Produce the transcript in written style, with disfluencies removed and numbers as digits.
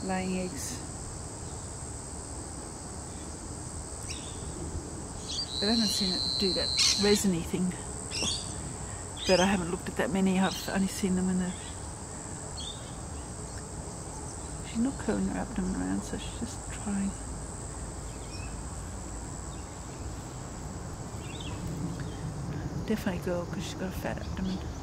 laying eggs. But I haven't seen it do that resiny thing. But I haven't looked at that many. I've only seen them when they're... She's not curling her abdomen around, so she's just trying. Definitely a girl because she's got a fat abdomen.